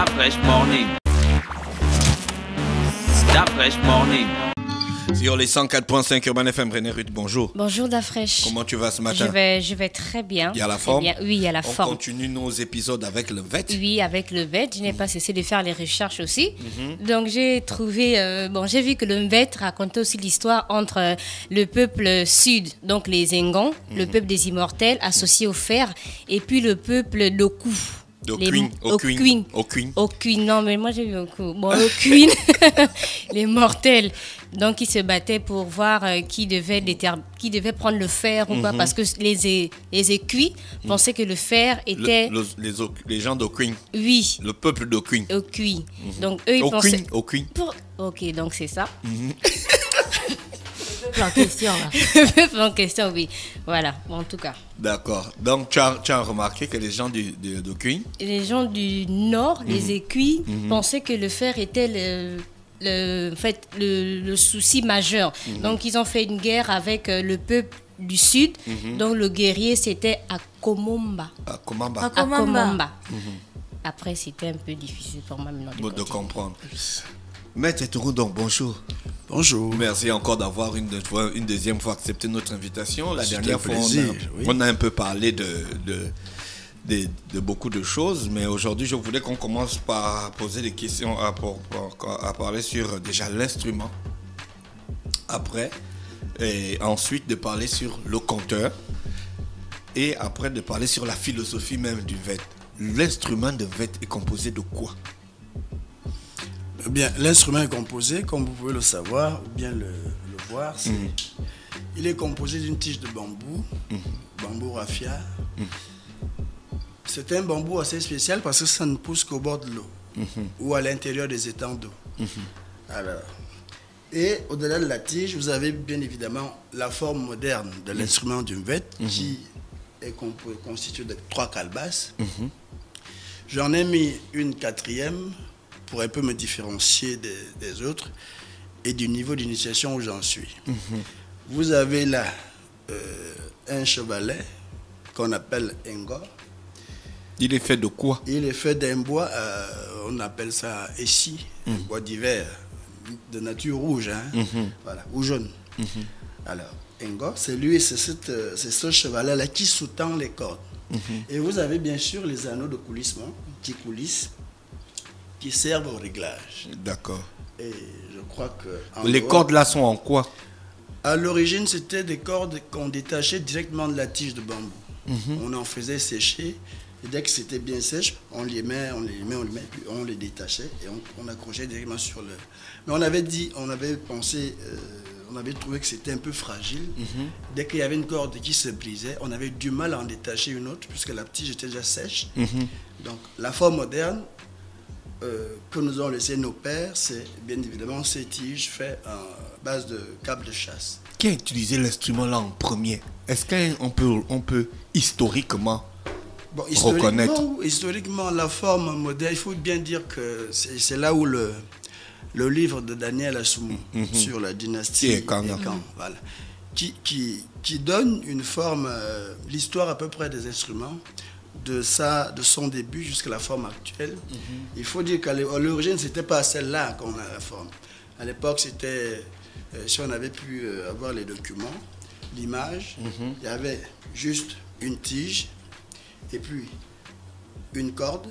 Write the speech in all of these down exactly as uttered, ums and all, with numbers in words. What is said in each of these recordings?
Fresh Morning. Da Fresh Morning. Sur les cent quatre point cinq Urban F M, René Ruth, bonjour. Bonjour Dafresh. Comment tu vas ce matin? Je vais, je vais très bien. Il y a la très forme? bien. Oui, il y a la On forme. On continue nos épisodes avec le V E T. Oui, avec le V E T. Je n'ai mmh. pas cessé de faire les recherches aussi. Mmh. Donc j'ai trouvé, euh, bon, j'ai vu que le V E T racontait aussi l'histoire entre euh, le peuple sud, donc les Ngons, mmh. le peuple des immortels associé au fer, et puis le peuple d'Oku. D'Okwin. Okwin. Okwin. Okwin. Non, mais moi j'ai vu Oku. Bon, Okwin. Les mortels. Donc, ils se battaient pour voir euh, qui, devait déter... qui devait prendre le fer ou quoi, mm-hmm. parce que les, é... les écuis mm. pensaient que le fer était... Le, le, les, o... les gens d'Okwin. Oui. Le peuple d'Okwin. Okwin. Mm-hmm. Donc, eux, ils Okwin. pensaient... Okwin. Pour... Ok, donc c'est ça. Mm-hmm. Le peuple en question, là. Le peuple en question, oui. Voilà, bon, en tout cas. D'accord. Donc, tu as, tu as remarqué que les gens du, de, d'Okwin... Les gens du nord, mm-hmm. les écuis, mm-hmm. pensaient que le fer était le... Le, en fait, le, le souci majeur. Mm-hmm. Donc, ils ont fait une guerre avec euh, le peuple du sud. Mm-hmm. Donc, le guerrier, c'était Akomomba. Akomamba. Akomamba. Akomamba. Mm-hmm. Après, c'était un peu difficile pour moi maintenant de, bon, de comprendre. Maître Tourou, donc, bonjour. Bonjour. Merci encore d'avoir une, une deuxième fois accepté notre invitation. La dernière fois, plaisir, on, a, oui. on a un peu parlé de... de De, de beaucoup de choses, mais aujourd'hui je voulais qu'on commence par poser des questions à, à, à parler sur déjà l'instrument, après et ensuite de parler sur le compteur et après de parler sur la philosophie même du V E T. L'instrument de V E T est composé de quoi? Eh bien, l'instrument est composé, comme vous pouvez le savoir ou bien le, le voir, c'est, mmh. il est composé d'une tige de bambou, mmh. bambou raffia. Mmh. C'est un bambou assez spécial parce que ça ne pousse qu'au bord de l'eau mm-hmm. ou à l'intérieur des étangs d'eau. Mm-hmm. Alors, et au-delà de la tige, vous avez bien évidemment la forme moderne de mm-hmm. l'instrument du V E T mm-hmm. qui est comp- constitué de trois calebasses. Mm-hmm. J'en ai mis une quatrième pour un peu me différencier des, des autres et du niveau d'initiation où j'en suis. Mm-hmm. Vous avez là euh, un chevalet qu'on appelle Ngor. Il est fait de quoi? Il est fait d'un bois, euh, on appelle ça essi, mmh. un bois d'hiver, de nature rouge, hein, mmh. voilà, ou jaune. Mmh. Alors, Ngor, c'est lui, c'est, cette, c'est ce chevalet-là qui sous-tend les cordes. Mmh. Et vous avez bien sûr les anneaux de coulissement qui coulissent, qui servent au réglage. D'accord. Et je crois que... Les dehors, cordes là sont en quoi? À l'origine, c'était des cordes qu'on détachait directement de la tige de bambou. Mmh. On en faisait sécher. Et dès que c'était bien sèche, on les met, on les met, on les met, puis on les détachait et on, on accrochait directement sur le... Mais on avait dit, on avait pensé, euh, on avait trouvé que c'était un peu fragile. Mm-hmm. Dès qu'il y avait une corde qui se brisait, on avait du mal à en détacher une autre puisque la tige était déjà sèche. Mm-hmm. Donc la forme moderne euh, que nous ont laissé nos pères, c'est bien évidemment ces tiges faites à base de câbles de chasse. Qui a utilisé l'instrument là en premier? Est-ce qu'on peut, on peut historiquement... Bon, historiquement, historiquement, la forme moderne, il faut bien dire que c'est, c'est là où le, le livre de Daniel Assoumou mm-hmm. sur la dynastie Ekan, mm-hmm. voilà, qui, qui, qui donne une forme, euh, l'histoire à peu près des instruments, de, sa, de son début jusqu'à la forme actuelle. Mm-hmm. Il faut dire qu'à l'origine, ce n'était pas celle-là qu'on a la forme. À l'époque, c'était, euh, si on avait pu euh, avoir les documents, l'image, mm-hmm. il y avait juste une tige, et puis une corde,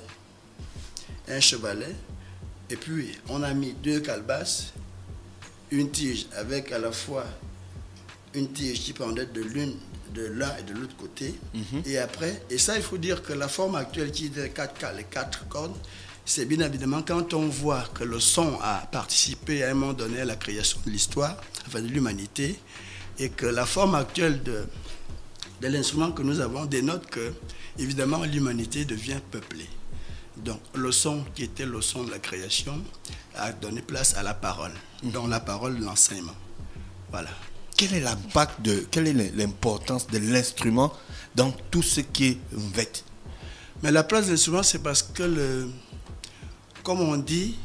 un chevalet, et puis on a mis deux calebasses, une tige avec à la fois une tige qui pendait de l'une, de l'un et de l'autre côté, mm-hmm. et après, et ça il faut dire que la forme actuelle qui est de quatre, les quatre cordes, c'est bien évidemment quand on voit que le son a participé à un moment donné à la création de l'histoire, enfin de l'humanité, et que la forme actuelle de, de l'instrument que nous avons dénote que évidemment, l'humanité devient peuplée. Donc, le son qui était le son de la création a donné place à la parole, mmh. donc la parole de l'enseignement. Voilà. Quel est l'impact de, quelle est l'importance de l'instrument dans tout ce qui est V E T? Mais la place de l'instrument, c'est parce que, le, comme on dit,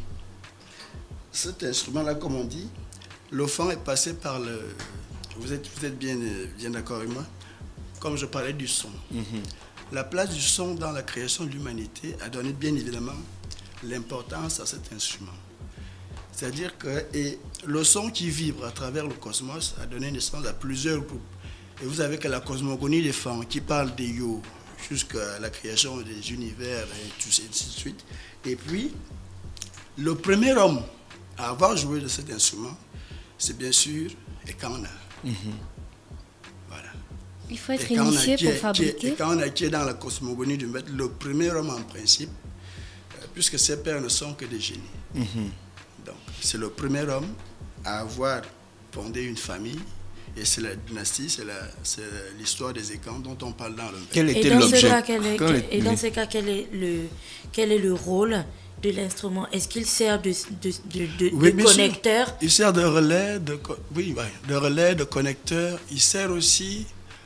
cet instrument-là, comme on dit, le fond est passé par le... Vous êtes, vous êtes bien, bien d'accord avec moi? Comme je parlais du son. Mmh. La place du son dans la création de l'humanité a donné bien évidemment l'importance à cet instrument. C'est-à-dire que et le son qui vibre à travers le cosmos a donné naissance à plusieurs groupes. Et vous avez que la cosmogonie des femmes qui parle des yo jusqu'à la création des univers et tout ça, ainsi de suite. Et puis, le premier homme à avoir joué de cet instrument, c'est bien sûr Ekana. Mm-hmm. Voilà. Il faut être initié pour fabriquer. Et quand on a qui est dans la cosmogonie du maître, le premier homme en principe, euh, puisque ses pères ne sont que des génies. Mm-hmm. Donc, c'est le premier homme à avoir fondé une famille. Et c'est la dynastie, c'est l'histoire des Ekans dont on parle dans le Quel était l'objet? Et dans ce cas, quel est le, quel est le rôle de l'instrument? Est-ce qu'il sert de, de, de, de, oui, de connecteur? Sûr. Il sert de relais, de, oui, oui, de relais, de connecteur. Il sert aussi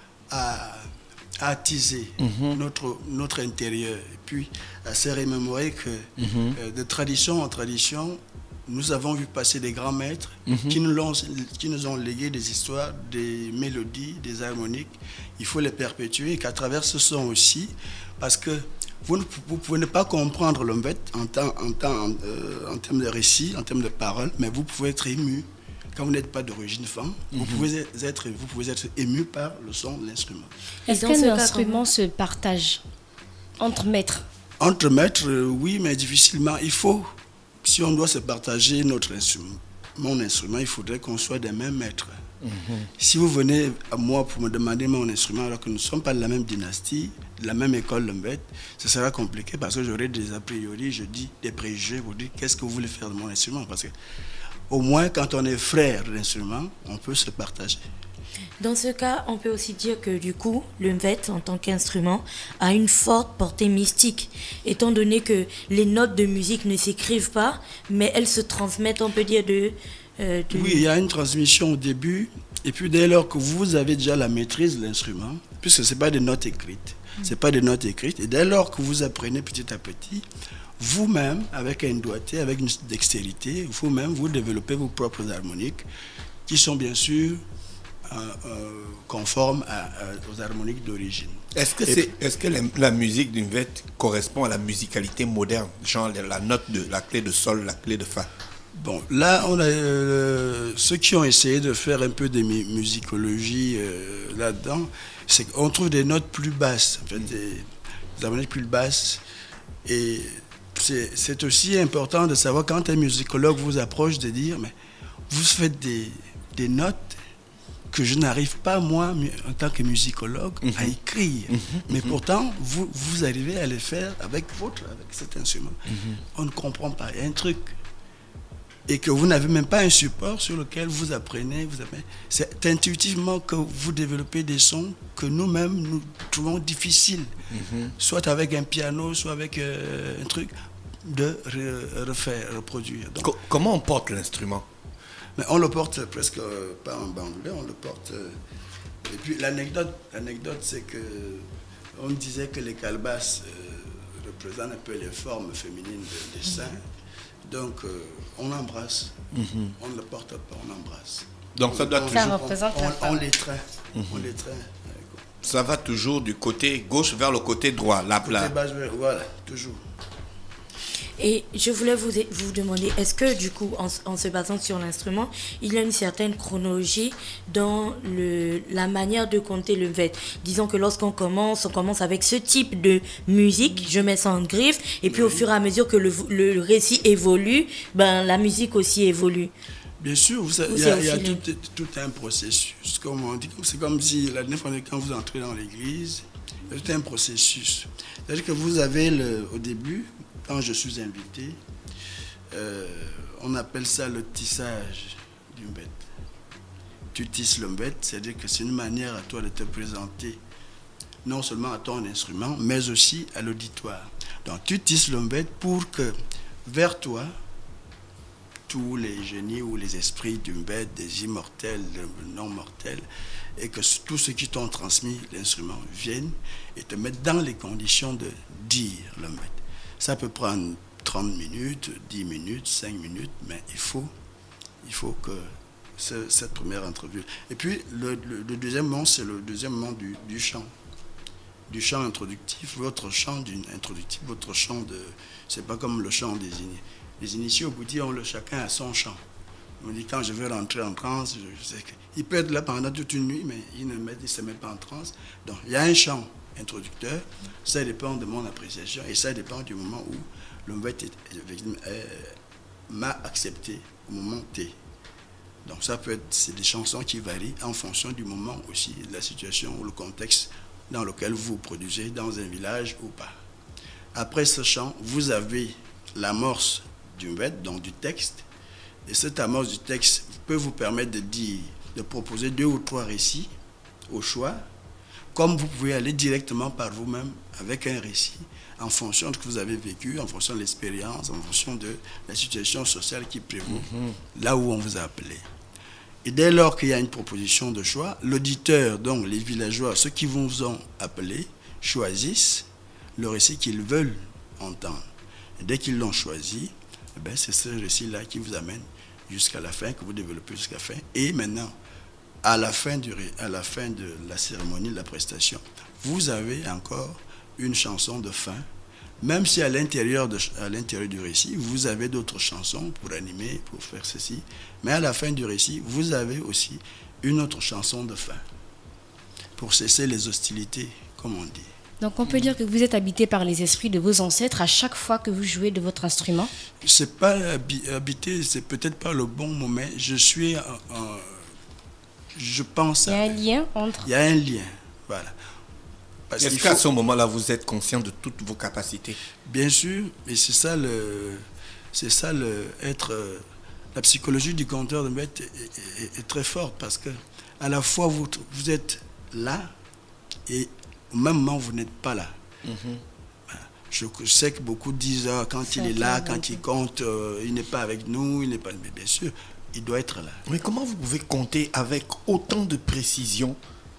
à, à attiser mm-hmm. notre, notre intérieur. Et puis, à se remémorer que mm-hmm. euh, de tradition en tradition, nous avons vu passer des grands maîtres mm-hmm. qui, nous ont, qui nous ont légué des histoires, des mélodies, des harmoniques. Il faut les perpétuer et qu'à travers ce son aussi, parce que vous ne vous pouvez ne pas comprendre l'ombette en, temps, en, temps, en, euh, en termes de récit, en termes de paroles, mais vous pouvez être ému. Quand vous n'êtes pas d'origine femme, mm-hmm. vous, pouvez être, vous pouvez être ému par le son de l'instrument. Est-ce que l'instrument se partage entre maîtres? Entre maîtres, euh, oui, mais difficilement. Il faut... Si on doit se partager notre instrument, mon instrument, il faudrait qu'on soit des mêmes maîtres. Mm-hmm. Si vous venez à moi pour me demander mon instrument alors que nous ne sommes pas de la même dynastie, de la même école Lombette, ce sera compliqué parce que j'aurai des a priori, je dis des préjugés pour dire qu'est-ce que vous voulez faire de mon instrument. Parce que au moins quand on est frère de l'instrument, on peut se partager. Dans ce cas, on peut aussi dire que du coup, le mvet en tant qu'instrument a une forte portée mystique, étant donné que les notes de musique ne s'écrivent pas, mais elles se transmettent, on peut dire, de, euh, de... Oui, il y a une transmission au début, et puis dès lors que vous avez déjà la maîtrise de l'instrument, puisque ce n'est pas des notes écrites, mm. c'est pas des notes écrites, et dès lors que vous apprenez petit à petit, vous-même, avec un doigté, avec une dextérité, vous-même, vous développez vos propres harmoniques, qui sont bien sûr Euh, euh, conforme à, à, aux harmoniques d'origine. Est-ce que, c'est, est-ce que la, la musique d'une vette correspond à la musicalité moderne, genre la note de la clé de sol, la clé de fa? Bon, là, on a euh, ceux qui ont essayé de faire un peu de musicologie euh, là-dedans, c'est qu'on trouve des notes plus basses, en fait, des, des harmoniques plus basses. Et c'est, c'est aussi important de savoir quand un musicologue vous approche de dire, mais vous faites des, des notes que je n'arrive pas, moi, en tant que musicologue, mm-hmm. à écrire. Mm-hmm. Mais mm-hmm. pourtant, vous, vous arrivez à le faire avec votre, avec cet instrument. Mm-hmm. On ne comprend pas. Il y a un truc. Et que vous n'avez même pas un support sur lequel vous apprenez. Vous apprenez. C'est intuitivement que vous développez des sons que nous-mêmes, nous trouvons difficiles. Mm-hmm. Soit avec un piano, soit avec euh, un truc, de re, refaire, reproduire. Donc, Co- comment on porte l'instrument? Mais on le porte presque euh, pas en bandoulet, on le porte. Euh, et puis l'anecdote, l'anecdote c'est que on disait que les calebasses euh, représentent un peu les formes féminines des de seins. Donc euh, on embrasse, mm-hmm. on ne le porte pas, on embrasse. Donc ça doit on, toujours. Ça représente on, la on, femme. On les traîne, mm-hmm. on les traîne. Ça va toujours du côté gauche vers le côté droit, la plat. Voilà, toujours. Et je voulais vous, vous demander, est-ce que du coup, en, en se basant sur l'instrument, il y a une certaine chronologie dans le, la manière de compter le mvet? Disons que lorsqu'on commence, on commence avec ce type de musique, je mets ça en griffe, et puis oui. au fur et à mesure que le, le, le récit évolue, ben, la musique aussi évolue. Bien sûr, il y a, y a tout, tout un processus. Comme on dit, c'est comme si la dernière fois quand vous entrez dans l'église, il y a tout un processus. C'est-à-dire que vous avez le, au début, quand je suis invité, euh, on appelle ça le tissage du mbet. Tu tisses le mbet, c'est-à-dire que c'est une manière à toi de te présenter non seulement à ton instrument, mais aussi à l'auditoire. Donc tu tisses le mbet pour que vers toi, tous les génies ou les esprits du mbet, des immortels, des non-mortels, et que tous ceux qui t'ont transmis l'instrument viennent et te mettent dans les conditions de dire le mbet. Ça peut prendre trente minutes, dix minutes, cinq minutes, mais il faut, il faut que ce, cette première entrevue. Et puis, le, le, le deuxième moment, c'est le deuxième moment du, du chant. du chant introductif, votre chant d'une introductif, votre chant de... C'est pas comme le chant des initiés. Les initiés au bouddhisme, le chacun a son chant. On dit quand je veux rentrer en transe, je, je sais que... Il peut être là pendant toute une nuit, mais il ne met, il se met pas en transe. Donc il y a un chant introducteur, ça dépend de mon appréciation et ça dépend du moment où le maître m'a accepté au moment T. Donc ça peut être, c'est des chansons qui varient en fonction du moment aussi, de la situation ou le contexte dans lequel vous produisez, dans un village ou pas. Après ce chant, vous avez l'amorce du maître, donc du texte, et cette amorce du texte peut vous permettre de dire, de proposer deux ou trois récits au choix, comme vous pouvez aller directement par vous-même avec un récit en fonction de ce que vous avez vécu, en fonction de l'expérience, en fonction de la situation sociale qui prévaut, mm-hmm. là où on vous a appelé. Et dès lors qu'il y a une proposition de choix, l'auditeur, donc les villageois, ceux qui vous ont appelé, choisissent le récit qu'ils veulent entendre. Et dès qu'ils l'ont choisi, eh bien, c'est ce récit-là qui vous amène jusqu'à la fin, que vous développez jusqu'à la fin. Et maintenant, à la fin, du, à la fin de la cérémonie, de la prestation, vous avez encore une chanson de fin, même si à l'intérieur du récit, vous avez d'autres chansons pour animer, pour faire ceci, mais à la fin du récit, vous avez aussi une autre chanson de fin, pour cesser les hostilités, comme on dit. Donc on peut dire que vous êtes habité par les esprits de vos ancêtres à chaque fois que vous jouez de votre instrument? C'est pas habité, c'est peut-être pas le bon moment. Je suis, euh, je pense. Il y a un lien entre. Il y a un lien, voilà. Est-ce qu'à ce moment-là, vous êtes conscient de toutes vos capacités? Bien sûr, et c'est ça le, c'est ça le être. La psychologie du conteur de maître est, est, est très forte parce que à la fois vous, vous êtes là et au même moment vous n'êtes pas là. Mm-hmm. Je sais que beaucoup disent ah, quand c'est il est là, quand il compte, euh, il n'est pas avec nous, il n'est pas. Mais bien sûr, il doit être là. Mais comment vous pouvez compter avec autant de précision?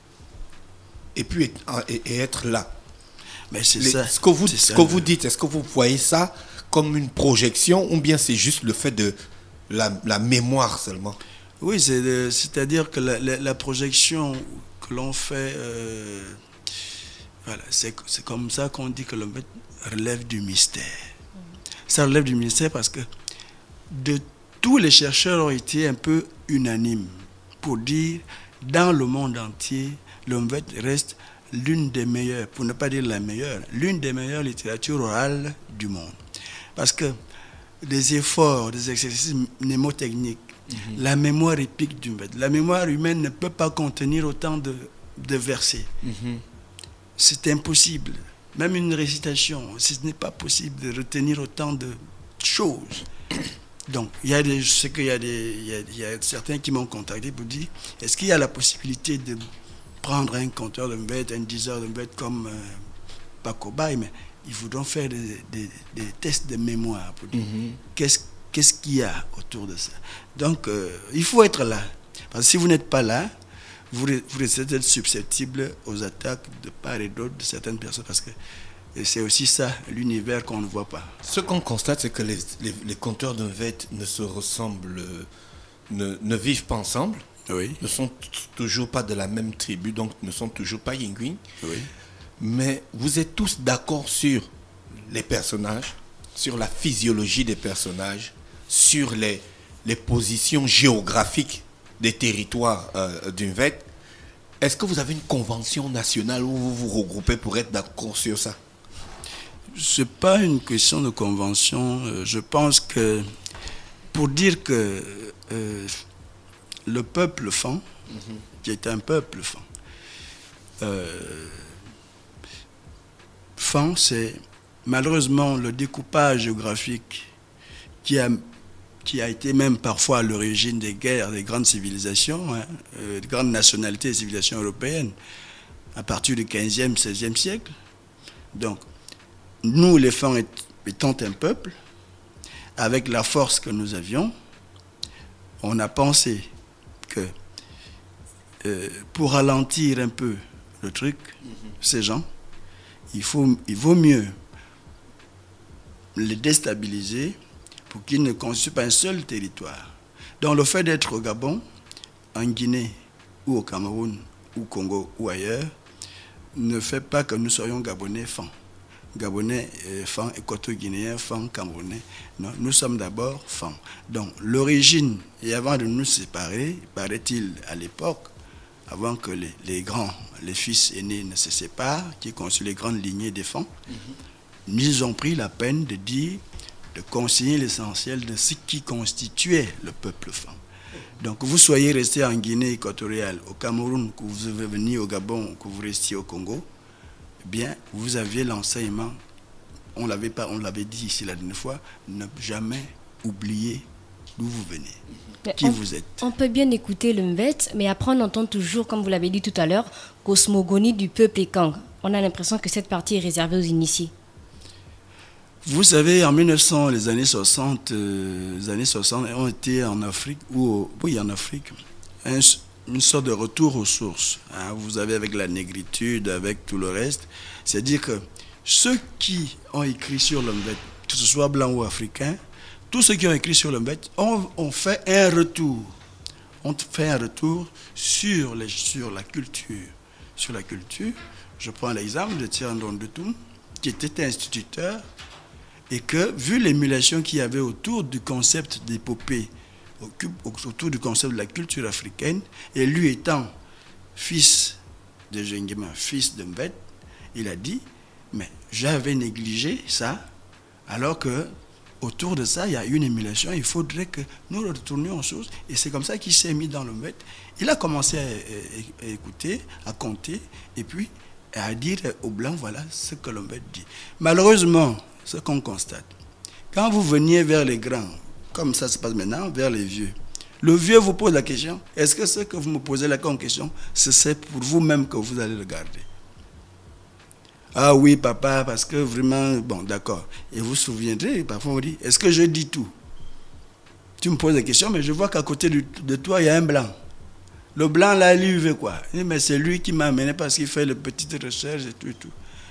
Et puis et, et être là. Mais c'est ça. Ce que vous, ce ça, que vous dites, est-ce que vous voyez ça comme une projection ou bien c'est juste le fait de la, la mémoire seulement? Oui, c'est, c'est-à-dire que la, la, la projection que l'on fait, euh, voilà, c'est, c'est comme ça qu'on dit que le maître relève du mystère. Ça relève du mystère parce que de tous les chercheurs ont été un peu unanimes pour dire dans le monde entier, le maître reste l'une des meilleures, pour ne pas dire la meilleure, l'une des meilleures littératures orales du monde. Parce que des efforts, des exercices mnémotechniques, mm-hmm. la mémoire épique du maître, la mémoire humaine ne peut pas contenir autant de, de versets. Mm-hmm. C'est impossible. Même une récitation, ce n'est pas possible de retenir autant de choses. Donc, il y a des, je sais qu'il y a, des, il y a, il y a certains qui m'ont contacté pour dire, est-ce qu'il y a la possibilité de prendre un compteur de maître, un diseur de maître comme euh, Paco Baye, mais ils voudront faire des, des, des tests de mémoire pour dire mm-hmm. qu'est-ce, qu'est-ce qu'il y a autour de ça. Donc, euh, il faut être là. Parce que si vous n'êtes pas là, vous, vous risquez d'être susceptible aux attaques de part et d'autre de certaines personnes, parce que c'est aussi ça, l'univers qu'on ne voit pas. Ce qu'on constate, c'est que les, les, les compteurs de maître ne se ressemblent, ne, ne vivent pas ensemble. Oui. Ne sont t- toujours pas de la même tribu, donc ne sont toujours pas Yingwin. Oui. Mais vous êtes tous d'accord sur les personnages, sur la physiologie des personnages, sur les, les positions géographiques des territoires euh, d'une vête. Est-ce que vous avez une convention nationale où vous vous regroupez pour être d'accord sur ça? Ce n'est pas une question de convention. Je pense que pour dire que euh, le peuple Fan, mm-hmm. qui est un peuple Fan, euh, Fan, c'est malheureusement le découpage géographique qui a, qui a été même parfois à l'origine des guerres des grandes civilisations, hein, euh, des grandes nationalités et civilisations européennes, à partir du quinzième, seizième siècle. Donc, nous, les Fan étant un peuple, avec la force que nous avions, on a pensé que euh, pour ralentir un peu le truc, mm-hmm. ces gens, il, faut, il vaut mieux les déstabiliser pour qu'ils ne constituent pas un seul territoire. Donc le fait d'être au Gabon, en Guinée ou au Cameroun ou au Congo ou ailleurs, ne fait pas que nous soyons Gabonais fins. Gabonais euh, fins, équato-guinéens fins, Camerounais. Non, nous sommes d'abord fins. Donc l'origine, et avant de nous séparer, paraît-il à l'époque, avant que les, les grands, les fils aînés ne se séparent, qui constituent les grandes lignées des fins, mm-hmm. ils ont pris la peine de dire, de consigner l'essentiel de ce qui constituait le peuple fin. Donc vous soyez resté en Guinée équatoriale, au Cameroun, que vous avez venu au Gabon, que vous restiez au Congo, eh bien, vous aviez l'enseignement, on l'avait pas, on l'avait dit ici la dernière fois, ne jamais oublier d'où vous venez, mais qui on, vous êtes. On peut bien écouter le Mbet, mais après on entend toujours, comme vous l'avez dit tout à l'heure, cosmogonie du peuple Ekang. On a l'impression que cette partie est réservée aux initiés. Vous savez, en mille neuf cents, les années soixante, euh, les années soixante ont été en Afrique, ou au, oui, en Afrique, un, une sorte de retour aux sources. Hein. Vous avez avec la négritude, avec tout le reste. C'est-à-dire que ceux qui ont écrit sur le Mbet, que ce soit blanc ou africain, tous ceux qui ont écrit sur le Mbet ont, ont fait un retour. Ont fait un retour sur, les, sur la culture. Sur la culture, je prends l'exemple de Thierry Ndondotoum, qui était instituteur, et que, vu l'émulation qu'il y avait autour du concept d'épopée, autour du concept de la culture africaine, et lui étant fils de Jengema, fils de Mbet, il a dit, mais j'avais négligé ça, alors que autour de ça, il y a une émulation, il faudrait que nous retournions aux choses, et c'est comme ça qu'il s'est mis dans le Mbet. Il a commencé à, à, à écouter, à compter, et puis à dire aux Blancs, voilà ce que le Mbet dit. Malheureusement, ce qu'on constate, quand vous veniez vers les grands, comme ça se passe maintenant, vers les vieux, le vieux vous pose la question, est-ce que ce que vous me posez là comme question, c'est pour vous-même que vous allez le garder? Ah oui, papa, parce que vraiment, bon, d'accord. Et vous vous souviendrez, parfois on dit, est-ce que je dis tout? Tu me poses la question, mais je vois qu'à côté de, de toi, il y a un blanc. Le blanc, là, lui, il veut quoi? Il dit, mais c'est lui qui m'a amené parce qu'il fait les petites recherches et tout et tout.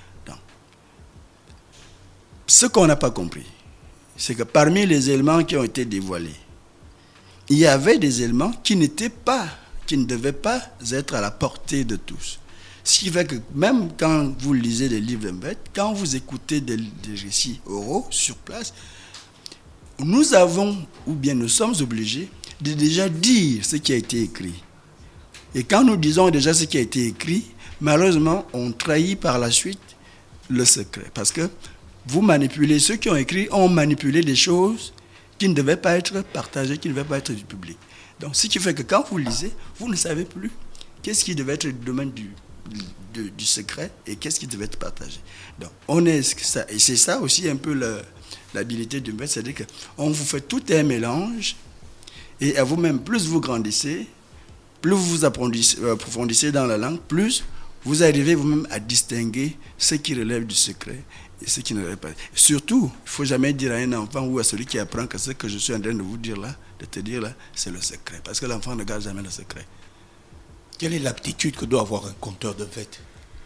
Ce qu'on n'a pas compris, c'est que parmi les éléments qui ont été dévoilés, il y avait des éléments qui n'étaient pas, qui ne devaient pas être à la portée de tous. Ce qui fait que même quand vous lisez des livres de Mbet, quand vous écoutez des, des récits oraux sur place, nous avons, ou bien nous sommes obligés de déjà dire ce qui a été écrit. Et quand nous disons déjà ce qui a été écrit, malheureusement, on trahit par la suite le secret. Parce que vous manipulez, ceux qui ont écrit ont manipulé des choses qui ne devaient pas être partagées, qui ne devaient pas être du public. Donc, ce qui fait que quand vous lisez, vous ne savez plus qu'est-ce qui devait être le domaine du, du, du secret et qu'est-ce qui devait être partagé. Donc, on est, et c'est ça aussi un peu l'habilité du maître, c'est-à-dire qu'on vous fait tout un mélange et à vous-même, plus vous grandissez, plus vous vous approfondissez dans la langue, plus vous arrivez vous-même à distinguer ce qui relève du secret et ce qui ne relève pas. Surtout, il ne faut jamais dire à un enfant ou à celui qui apprend que ce que je suis en train de vous dire là, de te dire là, c'est le secret. Parce que l'enfant ne garde jamais le secret. Quelle est l'aptitude que doit avoir un conteur de Mbet?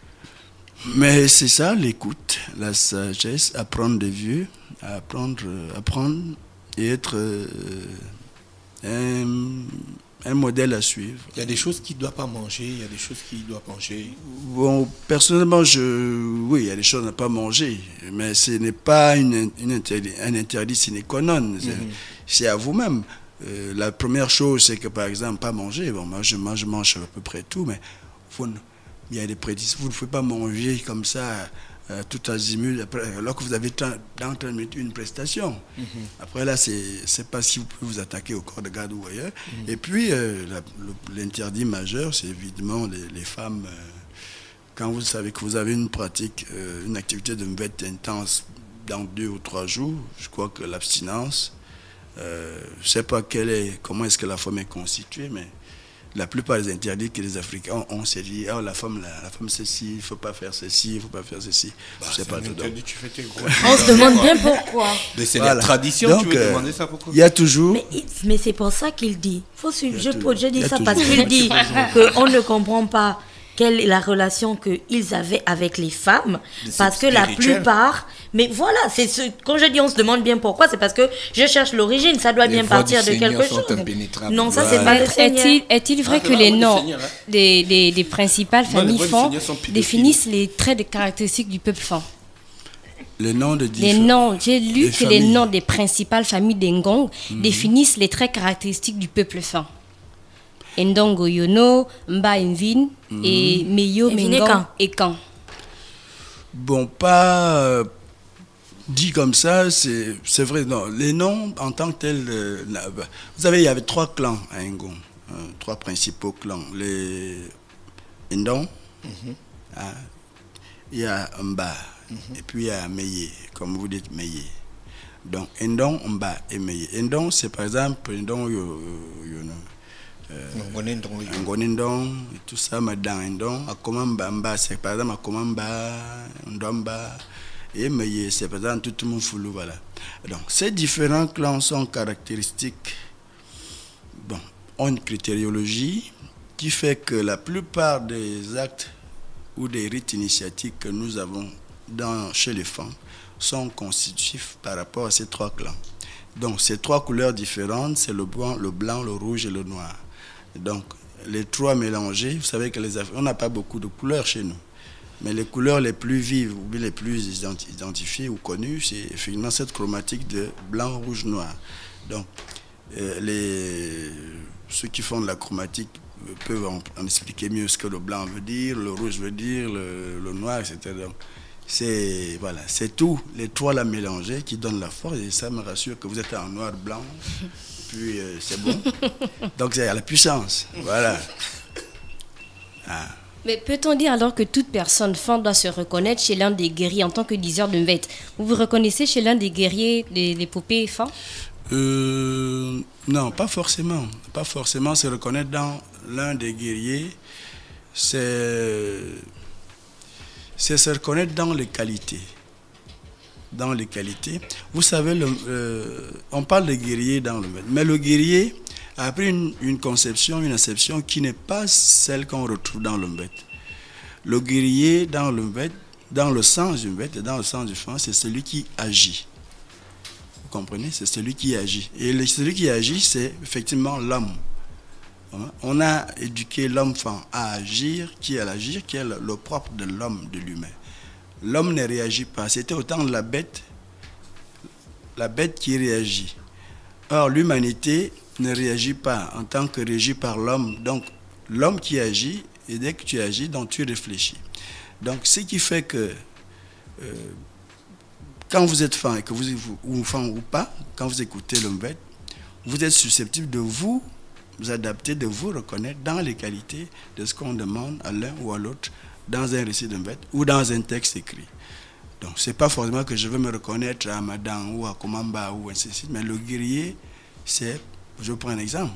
Mais c'est ça, l'écoute, la sagesse, apprendre des vieux, apprendre, apprendre et être euh, un... un modèle à suivre. Il y a des choses qu'il ne doit pas manger, il y a des choses qu'il doit manger. Bon, personnellement, je, oui, il y a des choses à ne pas manger, mais ce n'est pas une, une interdit, un interdit sine qua non. C'est, mm-hmm. c'est à vous-même. Euh, la première chose, c'est que, par exemple, pas manger. Bon, moi, je mange, je mange à peu près tout, mais vous, il y a des prédispositions. Vous ne pouvez pas manger comme ça, euh, tout azimut, après, alors que vous avez dans trente minutes une prestation. Mm-hmm. Après, là, c'est n'est pas si vous pouvez vous attaquer au corps de garde ou ailleurs. Mm-hmm. Et puis, euh, l'interdit majeur, c'est évidemment les, les femmes. Euh, quand vous savez que vous avez une pratique, euh, une activité de Mbet intense dans deux ou trois jours, je crois que l'abstinence, euh, je ne sais pas quelle est, comment est-ce que la femme est constituée, mais la plupart des interdits que les Africains ont, on s'est dit, oh, la femme, la, la femme ceci, il ne faut pas faire ceci, il ne faut pas faire ceci. Bah, je sais pas tout. Interdit, tu fais tes gros. On se demande bien pourquoi. Mais c'est voilà. La tradition, donc, tu veux euh, demander ça pourquoi? Il y a toujours... Mais, mais c'est pour ça qu'il dit. Faut suivre. Je, je dis ça parce qu'il dit qu'on ne comprend pas quelle est la relation qu'ils avaient avec les femmes, parce que la plupart Mais voilà, c'est ce, quand je dis on se demande bien pourquoi, c'est parce que je cherche l'origine, ça doit les bien partir de quelque chose. Non, ça c'est pas le Seigneur. Est-il vrai ah, que les noms des, des, des principales non, familles Fan définissent les traits de caractéristiques du peuple Fan? Les noms de Les noms, j'ai lu que familles. les noms des principales familles d'Engong mm-hmm. définissent les traits caractéristiques du peuple Fan. Ndongo Yono, Mba Mvin mm-hmm. et Meyo Mengong et Kan. Bon, pas euh, dit comme ça, c'est vrai. Non, les noms en tant que tels, euh, vous savez, il y avait trois clans à Ngong, euh, trois principaux clans. Les Ndong, mm-hmm. hein, il y a Mba, mm-hmm. et puis il y a Meye, comme vous dites Meye. Donc Ndong, Mba et Meye. Ndong, c'est par exemple Ndong Yono. Ngonindong, et tout ça, Madame Ndong, Akomamba, Mba, c'est par exemple Akomamba, Ndomba, et Meye, c'est par exemple tout le monde foulou, voilà. Donc, ces différents clans sont caractéristiques, bon, ont une critériologie qui fait que la plupart des actes ou des rites initiatiques que nous avons dans, chez les femmes sont constitutifs par rapport à ces trois clans. Donc, ces trois couleurs différentes, c'est le blanc, le blanc, le rouge et le noir. Donc, les trois mélangés, vous savez que les on n'a pas beaucoup de couleurs chez nous, mais les couleurs les plus vives ou les plus identifiées ou connues, c'est effectivement cette chromatique de blanc, rouge, noir. Donc, euh, les, ceux qui font de la chromatique peuvent en, en expliquer mieux ce que le blanc veut dire, le rouge veut dire, le, le noir, et cetera. Donc, c'est voilà, c'est tout, les trois la mélangés qui donnent la force, et ça me rassure que vous êtes en noir, blanc. Puis euh, c'est bon. Donc c'est à la puissance. Voilà. Ah. Mais peut-on dire alors que toute personne Fan doit se reconnaître chez l'un des guerriers en tant que diseur de Mvet? Vous vous reconnaissez chez l'un des guerriers des l'épopée Fan? euh, Non, pas forcément. Pas forcément se reconnaître dans l'un des guerriers. C'est se reconnaître dans les qualités. Dans les qualités. Vous savez, le, euh, on parle de guerrier dans le Mvet, mais le guerrier a pris une, une conception, une acception qui n'est pas celle qu'on retrouve dans le Mvet. Le guerrier dans le Mvet, dans le sens du Mvet et dans le sens du Fan, c'est celui qui agit. Vous comprenez? C'est celui qui agit. Et le, celui qui agit, c'est effectivement l'homme. On a éduqué l'homme Fan à agir, qui est à l'agir, qui est le, le propre de l'homme, de l'humain. L'homme ne réagit pas. C'était autant la bête, la bête qui réagit. Or, l'humanité ne réagit pas en tant que régie par l'homme. Donc, l'homme qui agit, et dès que tu agis, donc tu réfléchis. Donc, ce qui fait que euh, quand vous êtes Fan, et que vous, vous ou Fan ou pas, quand vous écoutez le Mvet, vous êtes susceptible de vous, vous adapter, de vous reconnaître dans les qualités de ce qu'on demande à l'un ou à l'autre dans un récit de Mvet ou dans un texte écrit. Donc, ce n'est pas forcément que je veux me reconnaître à Madan ou à Komamba ou ainsi de suite, mais le guerrier, c'est, je prends un exemple.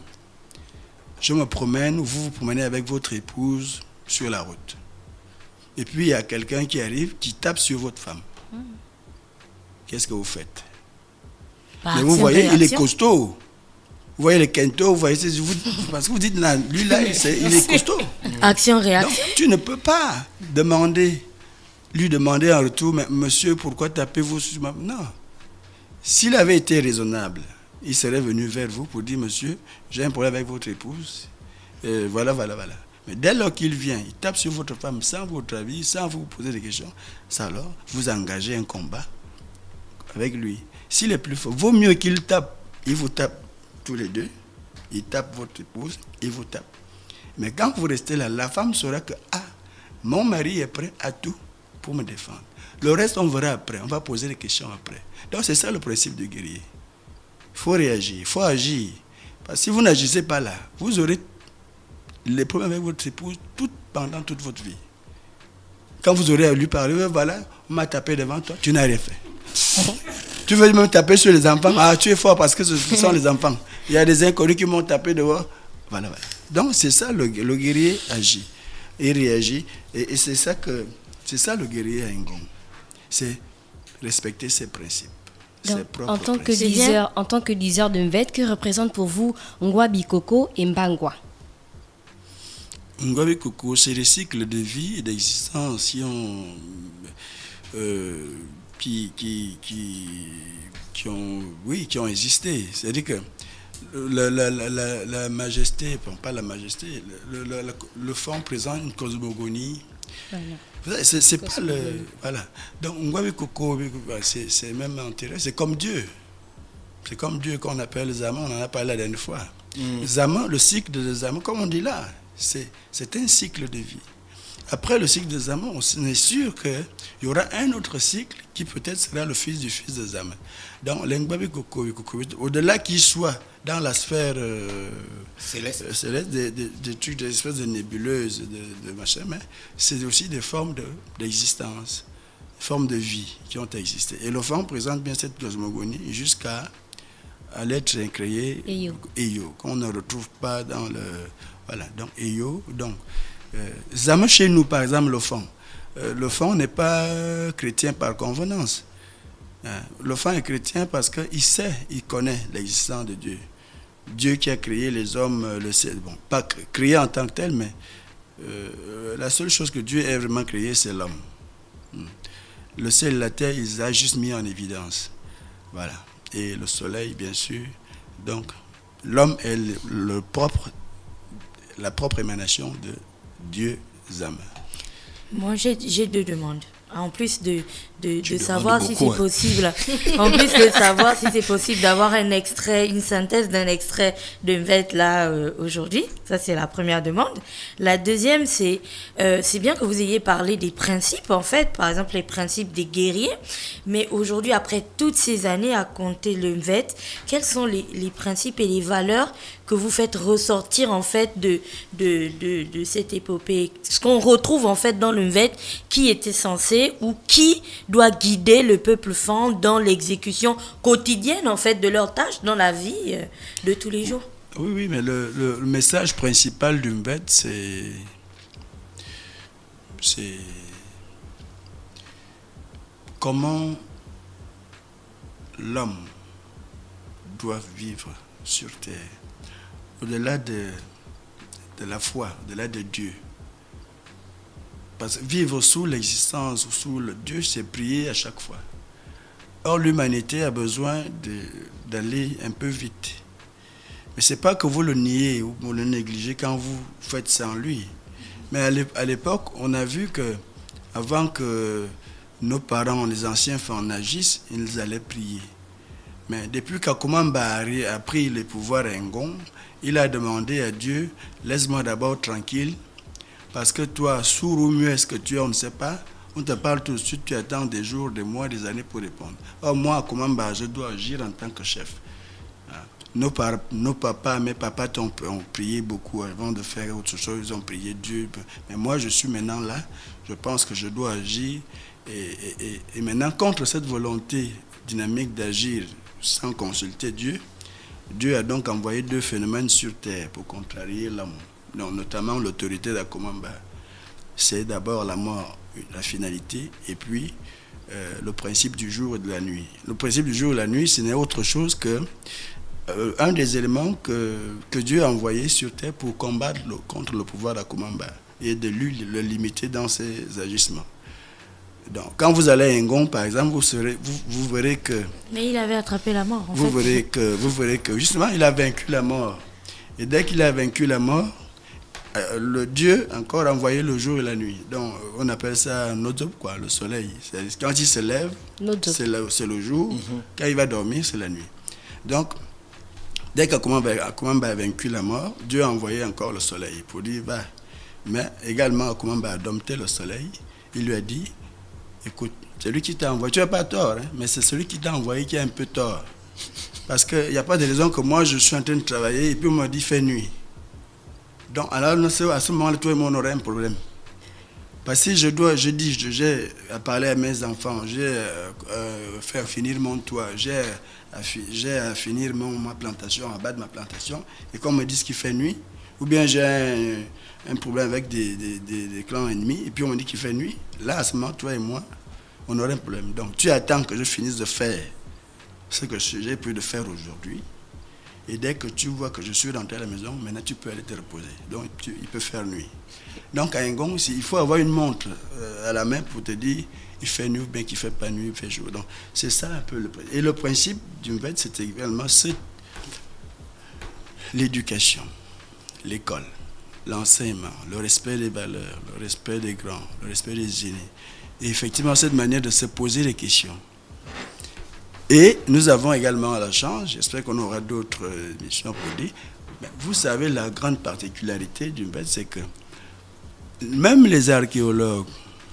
Je me promène, ou vous vous promenez avec votre épouse sur la route. Et puis, il y a quelqu'un qui arrive, qui tape sur votre femme. Mmh. Qu'est-ce que vous faites? Bah, mais vous voyez, réaction. Il est costaud. Vous voyez les Kento, vous voyez, vous, parce que vous dites, là, lui là, il est, il est costaud. Action-réaction. Donc, tu ne peux pas demander, lui demander en retour, mais monsieur, pourquoi tapez-vous sur ma... Non. S'il avait été raisonnable, il serait venu vers vous pour dire, monsieur, j'ai un problème avec votre épouse. Et voilà, voilà, voilà. Mais dès lors qu'il vient, il tape sur votre femme sans votre avis, sans vous poser des questions, ça alors, vous engagez un combat avec lui. S'il est plus fort, vaut mieux qu'il tape, il vous tape tous les deux, il tape votre épouse, il vous tape. Mais quand vous restez là, la femme saura que, ah, mon mari est prêt à tout pour me défendre. Le reste, on verra après, on va poser des questions après. Donc c'est ça le principe du guerrier. Il faut réagir, il faut agir. Parce que si vous n'agissez pas là, vous aurez les problèmes avec votre épouse tout, pendant toute votre vie. Quand vous aurez à lui parler, voilà, on m'a tapé devant toi, tu n'as rien fait. Tu veux me taper sur les enfants? Ah, tu es fort parce que ce sont les enfants. Il y a des inconnus qui m'ont tapé devant. Voilà, voilà. Donc c'est ça, le, le guerrier agit. Il réagit. Et, et c'est ça que c'est ça le guerrier à Ngong. C'est respecter ses principes. Donc, ses propres en tant principes. que diseur, en tant que diseur de Mvet, que représente pour vous Ngwa Bikoko et Mbangwa? Ngwa Bikoko, c'est les cycles de vie et d'existence qui ont, euh, qui, qui, qui, qui, ont, oui, qui ont existé. C'est-à-dire que la, la, la, la, la majesté, bon, pas la majesté, le, le, le, le fond présente une cosmogonie. Voilà. C'est pas le... Voilà. Donc, Ngwabi Koko, c'est même intéressant. C'est comme Dieu. C'est comme Dieu qu'on appelle Zaman, on en a parlé la dernière fois. Mm. Zaman, le cycle de Zaman, comme on dit là, c'est un cycle de vie. Après le cycle de Zaman, on est sûr qu'il y aura un autre cycle qui peut-être sera le fils du fils de Zaman. Donc, l'Engbabi Koko, au-delà qu'il soit dans la sphère euh, céleste, euh, céleste des, des, des trucs, des espèces de nébuleuses, de, de machin, mais c'est aussi des formes d'existence, de, des formes de vie qui ont existé. Et le fond présente bien cette cosmogonie jusqu'à à l'être créé Eyo, Eyo qu'on ne retrouve pas dans le... Voilà, donc Eyo, donc... Euh, Zaman chez nous, par exemple, le fond. Euh, le fond n'est pas chrétien par convenance. Euh, le fond est chrétien parce qu'il sait, il connaît l'existence de Dieu. Dieu qui a créé les hommes, le ciel. Bon, pas créé en tant que tel, mais euh, la seule chose que Dieu ait vraiment créé, c'est l'homme. Le ciel et la terre, il les a juste mis en évidence. Voilà. Et le soleil, bien sûr. Donc, l'homme est le, le propre, la propre émanation de Dieu Zaman. Moi, j'ai deux demandes. En plus de, de, de savoir si c'est hein. possible, en plus de savoir si c'est possible d'avoir un extrait, une synthèse d'un extrait de Mvet là euh, aujourd'hui. Ça, c'est la première demande. La deuxième, c'est euh, c'est bien que vous ayez parlé des principes, en fait, par exemple les principes des guerriers. Mais aujourd'hui, après toutes ces années à compter le Mvet, quels sont les, les principes et les valeurs que vous faites ressortir en fait de, de, de, de cette épopée? Ce qu'on retrouve en fait dans le Mvet qui était censé ou qui doit guider le peuple Fan dans l'exécution quotidienne en fait de leurs tâches dans la vie de tous les jours. Oui, oui, mais le, le, le message principal du Mvet, c'est c'est comment l'homme doit vivre sur terre, au-delà de, de la foi, au-delà de Dieu. Parce que vivre sous l'existence ou sous le Dieu, c'est prier à chaque fois. Or, l'humanité a besoin d'aller un peu vite. Mais ce n'est pas que vous le niez ou vous le négligez quand vous faites sans lui. Mais à l'époque, on a vu que avant que nos parents, les anciens en agissent, ils allaient prier. Mais depuis qu'Akumamba a pris le pouvoir à Ngon, il a demandé à Dieu, laisse-moi d'abord tranquille, parce que toi, sourd ou muet, est-ce que tu es, on ne sait pas. On te parle tout de suite, tu attends des jours, des mois, des années pour répondre. Or, moi, comment bah, je dois agir en tant que chef. Nos, par, nos papas, mes papas ont, ont prié beaucoup avant de faire autre chose, ils ont prié Dieu. Mais moi, je suis maintenant là, je pense que je dois agir. Et, et, et, et maintenant, contre cette volonté dynamique d'agir sans consulter Dieu, Dieu a donc envoyé deux phénomènes sur terre pour contrarier l'homme. Donc, notamment l'autorité d'Akumamba. C'est d'abord la mort, la finalité, et puis euh, le principe du jour et de la nuit. Le principe du jour et de la nuit, ce n'est autre chose que euh, un des éléments que, que Dieu a envoyé sur terre pour combattre le, contre le pouvoir d'Akumamba et de lui le limiter dans ses agissements. Donc, quand vous allez à Ngon, par exemple, vous, serez, vous, vous verrez que... Mais il avait attrapé la mort, en vous fait. Verrez que, vous verrez que, justement, il a vaincu la mort. Et dès qu'il a vaincu la mort, euh, le Dieu encore a envoyé le jour et la nuit. Donc, on appelle ça Nodzob, quoi, le soleil. Quand il se lève, c'est le, le jour. Mm-hmm. Quand il va dormir, c'est la nuit. Donc, dès qu'Akumamba a vaincu la mort, Dieu a envoyé encore le soleil pour dire, va. Mais également, Akumamba a dompté le soleil. Il lui a dit, écoute, celui qui t'a envoyé, tu n'as pas tort, hein, mais c'est celui qui t'a envoyé qui a un peu tort. Parce qu'il n'y a pas de raison que moi, je suis en train de travailler et puis on m'a dit, fais nuit. Donc, alors, à ce moment-là, toi et moi, on aurait un problème. Parce que je dois, je dis, j'ai à parler à mes enfants, j'ai à euh, faire finir mon toit, j'ai à, à finir mon, ma plantation, à battre ma plantation, et qu'on me dise qu'il fait nuit, ou bien j'ai un, un problème avec des, des, des, des clans ennemis, et puis on me dit qu'il fait nuit, là, à ce moment, toi et moi, on aurait un problème. Donc, tu attends que je finisse de faire ce que j'ai pu de faire aujourd'hui, et dès que tu vois que je suis rentré à la maison, maintenant tu peux aller te reposer. Donc, tu, il peut faire nuit. Donc, à Ngon, il faut avoir une montre euh, à la main pour te dire, il fait nuit ou bien qu'il ne fait pas nuit, il fait jour. Donc, c'est ça un peu le principe. Et le principe du Mvet, c'est également l'éducation, l'école, l'enseignement, le respect des valeurs, le respect des grands, le respect des aînés. Et effectivement, cette manière de se poser des questions. Et nous avons également la chance, j'espère qu'on aura d'autres missions pour dire, mais vous savez, la grande particularité du Mvet, c'est que même les archéologues,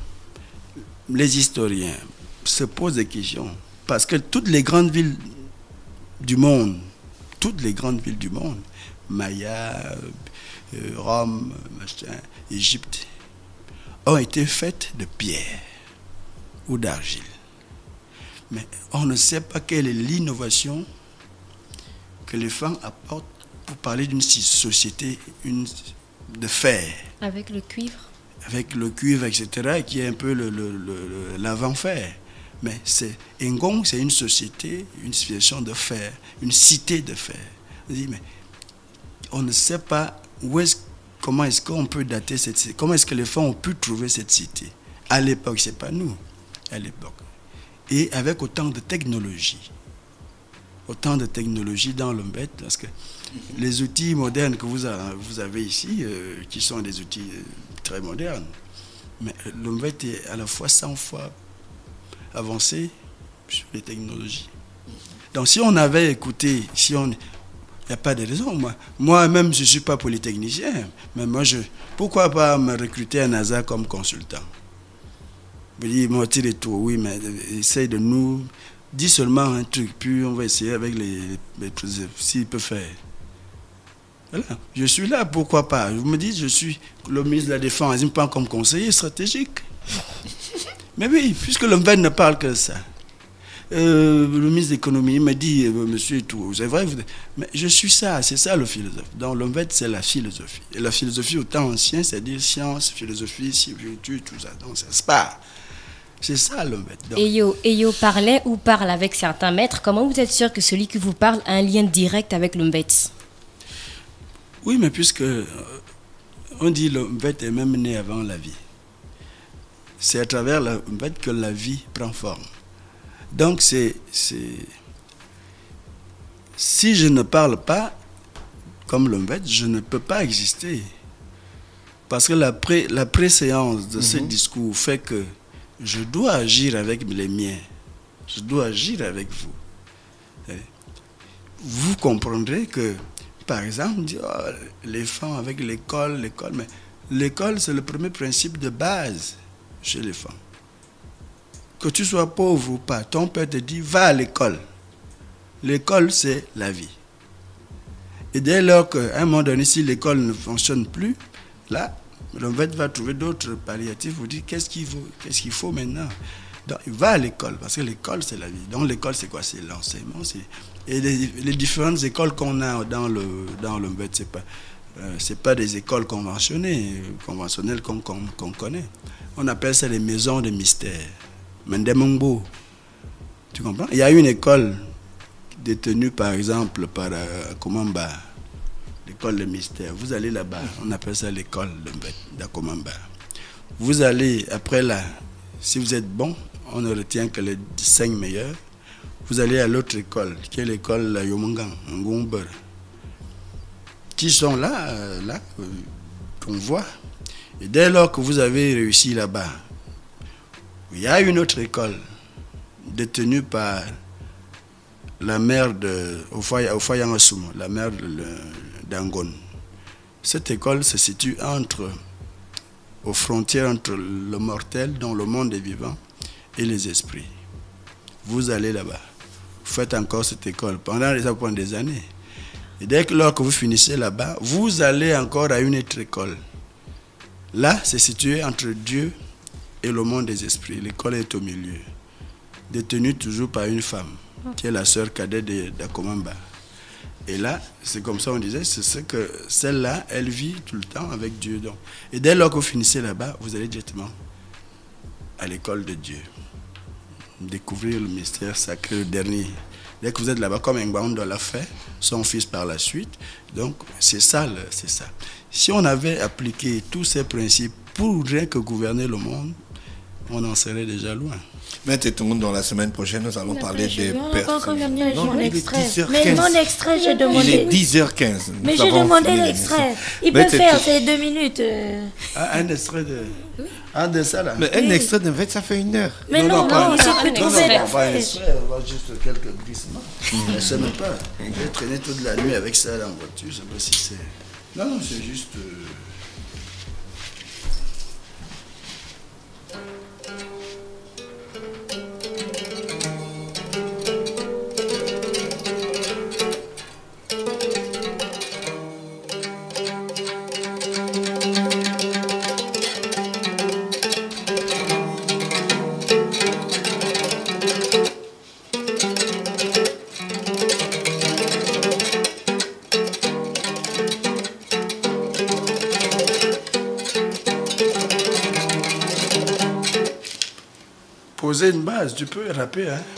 les historiens se posent des questions. Parce que toutes les grandes villes du monde, toutes les grandes villes du monde, Maya, euh, Rome, machin, Égypte, ont été faites de pierre ou d'argile. Mais on ne sait pas quelle est l'innovation que les femmes apportent pour parler d'une société une, de fer. Avec le cuivre. Avec le cuivre, et cetera, qui est un peu le, le, le, l'avant-fer. Mais c'est, Ngong, c'est une société, une civilisation de fer, une cité de fer. On dit, mais on ne sait pas où est-ce, comment est-ce qu'on peut dater cette cité, comment est-ce que les femmes ont pu trouver cette cité. À l'époque, c'est pas nous, à l'époque. Et avec autant de technologie. Autant de technologie dans le Mvet, parce que les outils modernes que vous avez ici, euh, qui sont des outils très modernes, mais le Mvet est à la fois cent fois avancé sur les technologies. Donc si on avait écouté, si on... Il n'y a pas de raison. Moi, moi-même, je ne suis pas polytechnicien, mais moi, je... pourquoi pas me recruter à NASA comme consultant? Je dis, moi, tire et tout, oui, mais essaye de nous... Dis seulement un truc, puis on va essayer avec les... les s'il peut faire. Voilà. Je suis là, pourquoi pas? Vous me dites, je suis le ministre de la Défense, il me prend comme conseiller stratégique. Mais oui, puisque le Mvet ne parle que ça. Euh, le ministre de l'économie me dit, euh, monsieur et tout, c'est vrai, vous... mais je suis ça, c'est ça le philosophe. Donc le Mvet, c'est la philosophie. Et la philosophie au temps ancien, c'est-à-dire science, philosophie, civilité, tout ça. Donc c'est pas. C'est ça le Mvet. Donc... Eyo, Eyo parlait ou parle avec certains maîtres. Comment vous êtes sûr que celui qui vous parle a un lien direct avec le Mvet? Oui, mais puisque euh, on dit le Mvet est même né avant la vie. C'est à travers le Mvet que la vie prend forme. Donc, c'est, c'est... si je ne parle pas comme le Mvet, je ne peux pas exister. Parce que la, pré, la préséance de mm-hmm. ce discours fait que je dois agir avec les miens. Je dois agir avec vous. Vous comprendrez que, par exemple, on dit, oh, les femmes avec l'école, l'école, mais l'école, c'est le premier principe de base chez les femmes. Que tu sois pauvre ou pas, ton père te dit, va à l'école. L'école, c'est la vie. Et dès lors qu'à un moment donné, si l'école ne fonctionne plus, là, le Mvet va trouver d'autres palliatifs, vous dire, qu'est-ce qu'il faut, qu'est-ce qu'il faut maintenant? Donc, il va à l'école, parce que l'école, c'est la vie. Donc, l'école, c'est quoi? C'est l'enseignement. C'est... Et les, les différentes écoles qu'on a dans le, dans le Mvet, ce n'est pas, euh, c'est pas des écoles conventionnées, conventionnelles qu'on, qu'on, qu'on connaît. On appelle ça les maisons de mystère. Mendemongbo. Tu comprends? Il y a une école détenue, par exemple, par euh, Komamba, l'école de mystère. Vous allez là-bas, on appelle ça l'école de Komamba. Vous allez, après là, si vous êtes bon, on ne retient que les cinq meilleurs. Vous allez à l'autre école, qui est l'école de Yomongan, Ngomber, qui sont là, euh, là, euh, qu'on voit. Et dès lors que vous avez réussi là-bas, il y a une autre école détenue par la mère de Ofayangasum, la mère d'Angon. Cette école se situe entre, aux frontières entre le mortel, dans le monde des vivants, et les esprits. Vous allez là-bas, vous faites encore cette école pendant ça prend des années. Et dès que lors que vous finissez là-bas, vous allez encore à une autre école. Là, c'est situé entre Dieu et le monde des esprits. L'école est au milieu, détenue toujours par une femme, qui est la sœur cadette d'Akomamba. Et là, c'est comme ça on disait, c'est ce que celle-là, elle vit tout le temps avec Dieu. Donc. Et dès lors que vous finissez là-bas, vous allez directement à l'école de Dieu. Découvrir le mystère sacré, le dernier. Dès que vous êtes là-bas, comme Ngbaondo l'a fait, son fils par la suite. Donc, c'est ça, c'est ça. Si on avait appliqué tous ces principes pour rien que gouverner le monde, on en serait déjà loin. Maître Touroundong, dans la semaine prochaine, nous allons parler des personnes. Mon extrait. Mais mon extrait, j'ai demandé. Il est dix heures quinze. Mais j'ai demandé l'extrait. Il peut faire, c'est deux minutes. Ah, un extrait de... Ah, de ça là. Mais un extrait de fait, ça fait une heure. Mais non, non, j'ai pu trouver la pas un extrait, on va juste quelques glissements. Je ne sais même pas. J'ai traîné toute la nuit avec ça là en voiture, je ne sais pas si c'est... Non, non, c'est juste... Euh... Poser une base, tu peux rapper, hein.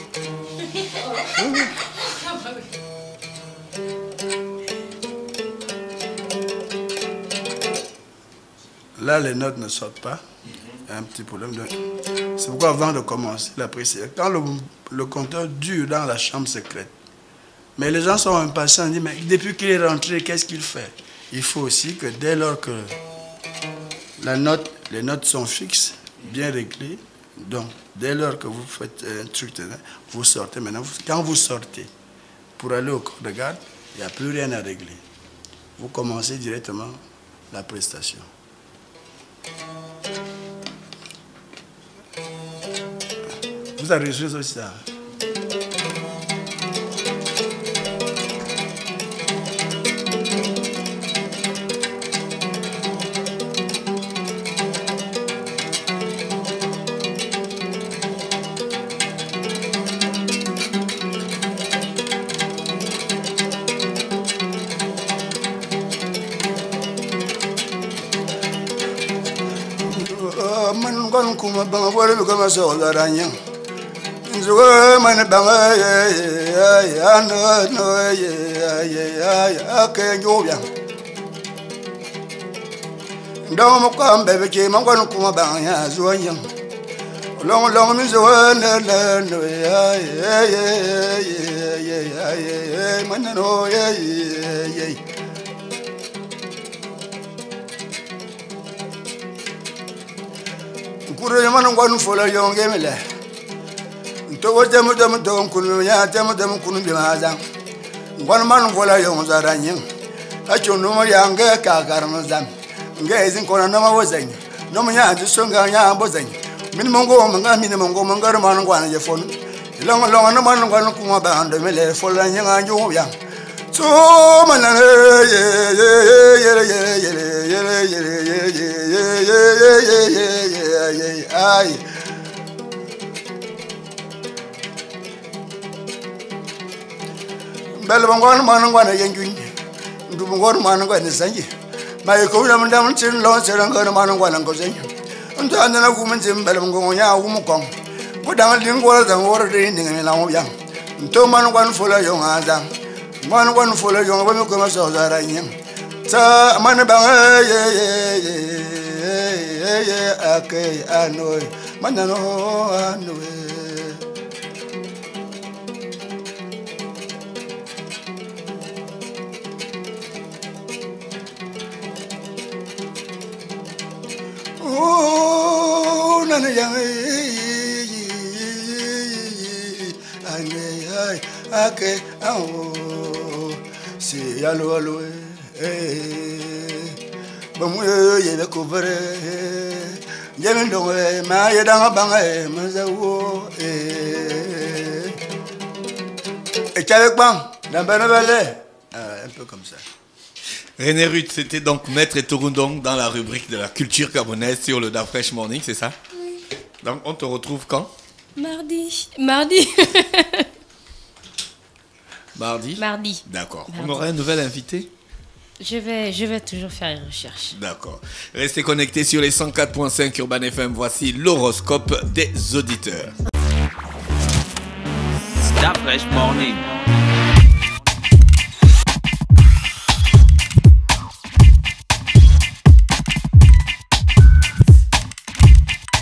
Là, les notes ne sortent pas. Il y a un petit problème. De... C'est pourquoi avant de commencer la prière, quand le, le compteur dure dans la chambre secrète, mais les gens sont impatients, ils disent, mais depuis qu'il est rentré, qu'est-ce qu'il fait? Il faut aussi que dès lors que la note, les notes sont fixes, bien réglées, donc dès lors que vous faites un truc, vous sortez. Maintenant, quand vous sortez pour aller au corps de garde, il n'y a plus rien à régler. Vous commencez directement la prestation. Vous avez reçu aussi ça. Man kuma bang wala lu kama so garanya nzuwa man bang ya ya no no ya ya ya ke nyobya ndo mo ko ambe be ke man kuma bang ya zuwa yang long long mi zuwa na na no ya ya ya ya ya man no ya ya kure man ngwan fola yonge mele to wajam dam to kunu ya jam dam kunu bi maza ngwan man fola yong zaranyin a chono mo yange ka garma zam ngezin kona na ma wazanya no mo ya ju songa ya bozanya min mongo manga min mongo mangar man ngwan je fon long long na man ngwan kuma ba ando mele fola nyanga ju ya so man ye ye ye ye ye ye ye ay bel bangon man ngwana yenjun ndu bangon man ngwana sanji mai ko na ndam chin lo serang ngwana man ngwana ko senyu ndu andana ku mun jim bel bangon ya ku mu kon bu dang lin ngora dang wora de ni ngela mo yang ndu man ngwan fola yo ngaza man ngwan fola yo ba mi ko ma so zara nyam ta man bang ye ye ye ye akay anoy manano anoy oh nana yang ay akay oh si alo alo eh bamu ye be ko bare yemin do ma ye danga banga e mazawo eh et avec ban dans benebele un peu comme ça. René Ruth, c'était donc Maître Touroundong dans la rubrique de la culture gabonaise sur le Da Fresh Morning, c'est ça? Oui. Donc on te retrouve quand? Mardi. Mardi. Mardi? Mardi. D'accord. On aura un nouvel invité? Je vais, je vais toujours faire une recherche. D'accord. Restez connectés sur les cent quatre point cinq Urban F M. Voici l'horoscope des auditeurs. Da Fresh Morning.